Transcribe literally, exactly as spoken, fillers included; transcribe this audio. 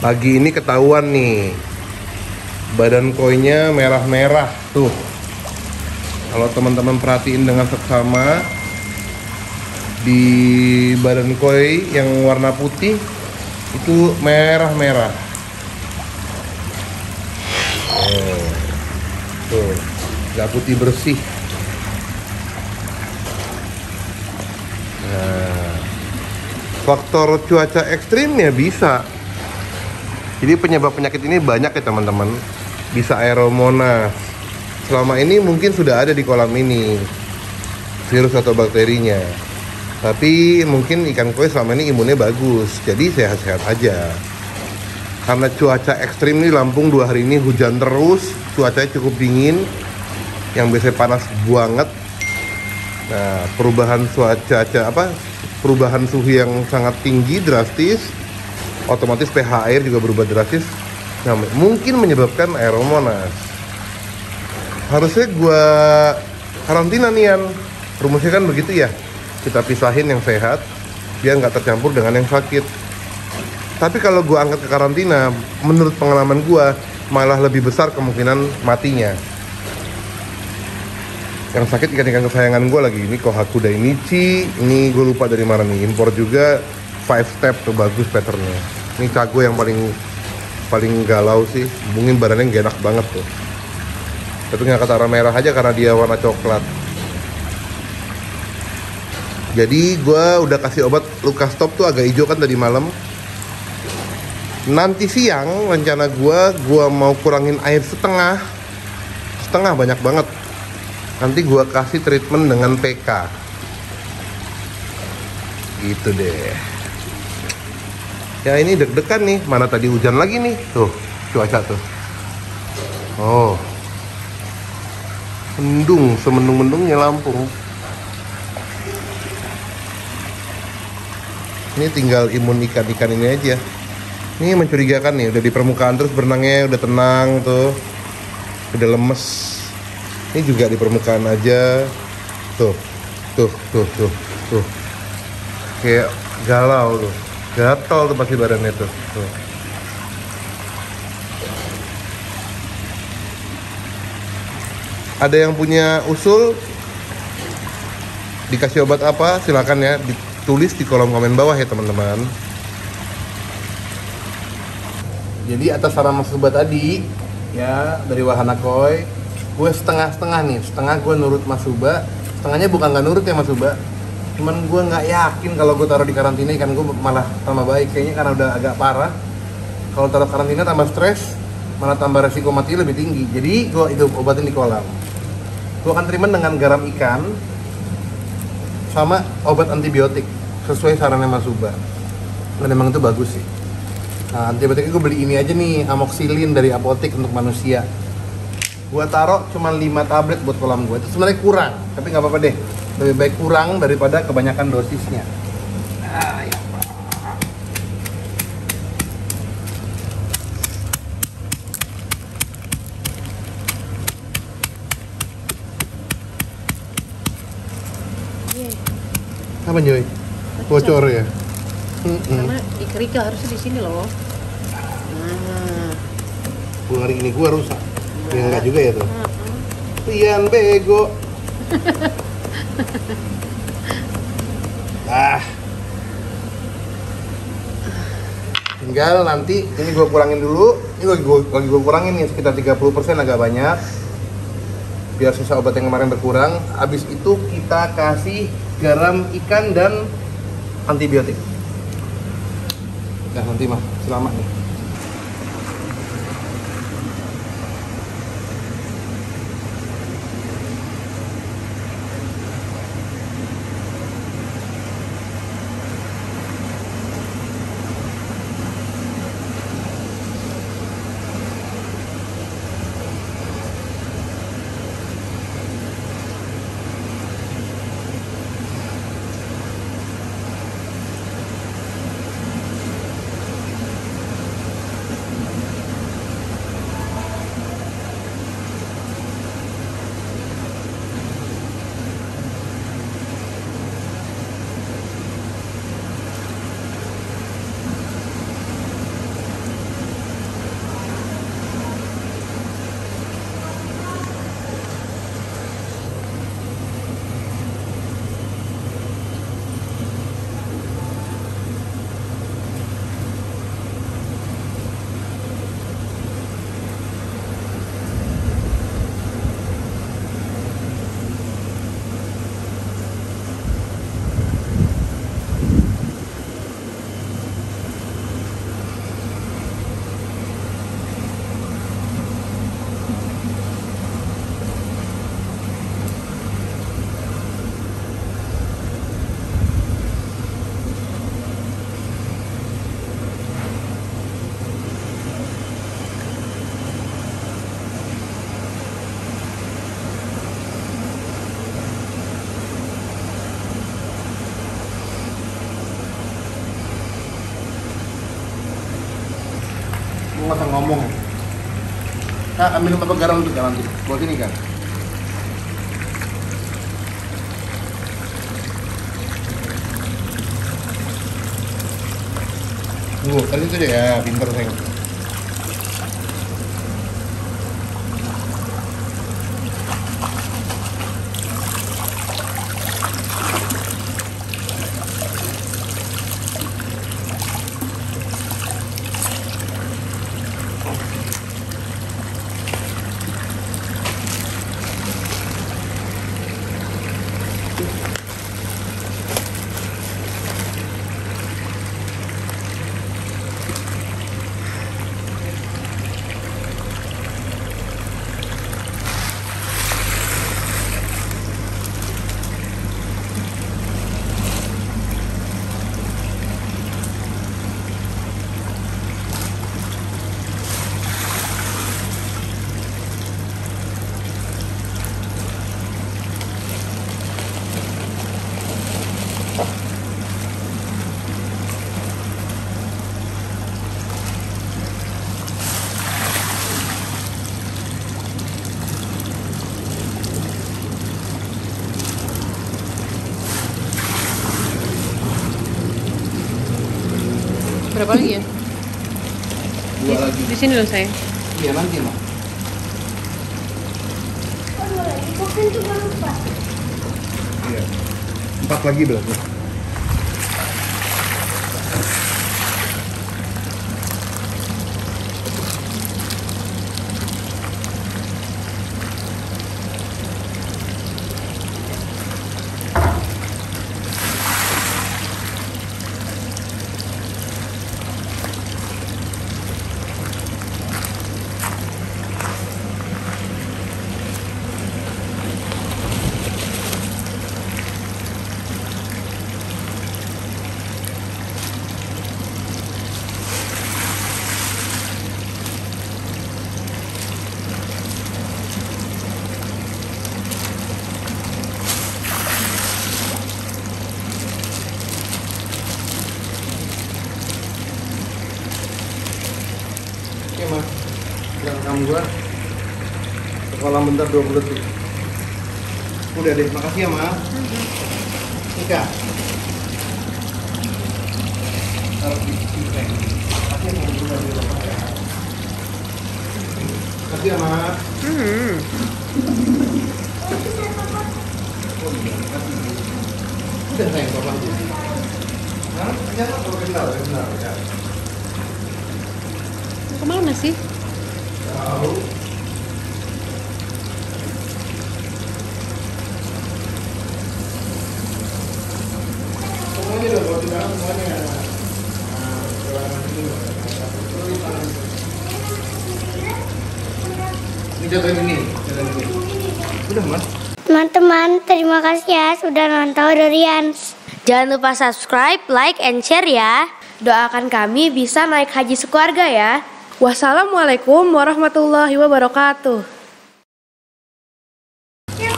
Pagi ini ketahuan nih, badan koinya merah-merah tuh. Kalau teman-teman perhatiin dengan seksama, di badan koi yang warna putih itu merah-merah. Oh, tuh, nggak putih bersih. Nah, faktor cuaca ekstrim ya bisa. Jadi penyebab penyakit ini banyak ya teman-teman. Bisa Aeromonas. Selama ini mungkin sudah ada di kolam ini virus atau bakterinya. Tapi mungkin ikan koi selama ini imunnya bagus. Jadi sehat-sehat aja. Karena cuaca ekstrim nih, Lampung dua hari ini hujan terus, cuacanya cukup dingin. Yang biasanya panas banget. Nah, perubahan cuaca apa? Perubahan suhu yang sangat tinggi drastis, otomatis pH air juga berubah drastis. Nah, mungkin menyebabkan Aeromonas. Harusnya gua karantina nih, Yan. Rumusnya kan begitu ya. Kita pisahin yang sehat biar nggak tercampur dengan yang sakit. Tapi kalau gua angkat ke karantina, menurut pengalaman gua malah lebih besar kemungkinan matinya. Yang sakit ikan-ikan kesayangan gua lagi. Ini Kohaku Dainichi. Ini gue lupa dari mana nih. Impor juga. Five step tuh, bagus patternnya. Ini Cago yang paling paling galau sih. Mungkin badannya gak enak banget tuh. Tapi nggak kata merah aja karena dia warna coklat. Jadi gue udah kasih obat luka stop tuh agak hijau kan tadi malam. Nanti siang rencana gue gue mau kurangin air setengah. Setengah banyak banget. Nanti gue kasih treatment dengan P K. Gitu deh. Ya ini deg-degan nih, mana tadi hujan lagi nih. Tuh, cuaca tuh. Oh. Mendung, semendung-mendungnya Lampung. Ini tinggal imun ikan-ikan ini aja. Ini mencurigakan nih, udah di permukaan terus berenangnya udah tenang tuh. Udah lemes. Ini juga di permukaan aja. Tuh. Tuh, tuh, tuh, tuh. Kayak galau tuh. Gatal tuh pasti badannya tuh. Tuh. Ada yang punya usul dikasih obat apa? Silakan ya, ditulis di kolom komen bawah ya teman-teman. Jadi atas saran Mas Suba tadi ya dari Wahana Koi, gue setengah-setengah nih. Setengah gue nurut Mas Suba, setengahnya bukan nggak nurut ya Mas Suba. Cuman gue nggak yakin kalau gue taruh di karantina ikan gue malah tambah baik. Kayaknya karena udah agak parah. Kalau taruh karantina tambah stres, malah tambah resiko mati lebih tinggi. Jadi gue itu obatin di kolam. Gue akan terima dengan garam ikan sama obat antibiotik sesuai sarannya Mas Suba. Dan memang itu bagus sih. Nah, antibiotiknya gue beli ini aja nih, amoxicillin dari apotek untuk manusia. Gue taruh cuma lima tablet buat kolam gue. Itu sebenarnya kurang, tapi nggak apa-apa deh. Lebih baik kurang daripada kebanyakan dosisnya. Nah, ya. Apa Joy? Bocor ya? Karena di kerikil harusnya di sini loh. Nah, Gue hari ini gue rusak. Ya enggak juga ya tuh. uh-uh. Rian bego. Ah. Tinggal nanti ini gue kurangin dulu. Ini lagi gue lagi gue kurangin nih sekitar tiga puluh persen, agak banyak. Biar sisa obat yang kemarin berkurang. Habis itu kita kasih garam ikan dan antibiotik. Nah nanti mah selamat nih. masa ngomong. Kak, ambil apa garam untuk garam nanti. Buat ini kan. Uh, tadi itu ya, pinter sayang. Berapa lagi ya? Dua lagi. Di sini dong sayang. Iya nanti mah. Iya. Empat lagi berarti. Oke mas, udah rekam gua ke kolam bentar dua puluh detik. Udah deh, makasih ya mas. Ika. Taruh di sini. Makasih ya mas, udah di rumah ya. Makasih ya mas. Hmm. Oh iya, makasih. Udah sayang, bapak. Nah, ternyata kalau benar, benar ya. Kemana sih? Tahu. Semuanya udah buat di dalam semuanya. Nah, ruangan ini ini jagain ini, jagain ini. Udah mas. Teman-teman, terima kasih ya sudah nonton Dorians. Jangan lupa subscribe, like, and share ya. Doakan kami bisa naik haji sekeluarga ya. Wassalamualaikum warahmatullahi wabarakatuh.